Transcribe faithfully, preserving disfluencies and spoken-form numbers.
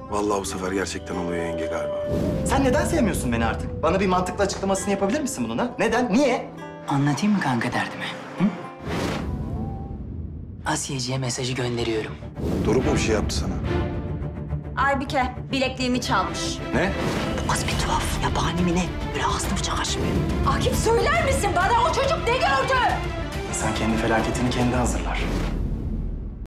Vallahi bu sefer gerçekten oluyor yenge galiba. Sen neden sevmiyorsun beni artık? Bana bir mantıklı açıklamasını yapabilir misin bunun ha? Neden? Niye? Anlatayım mı kanka derdimi? Hı? Asiye'ciye mesajı gönderiyorum. Doruk mu bir şey yaptı sana? Aybike bilekliğimi çalmış. Ne? Bu kız bir tuhaf. Yabani mi ne? Böyle ağzını bıçak açmıyor. Akif söyler misin bana o çocuk ne gördü? İnsan kendi felaketini kendi hazırlar.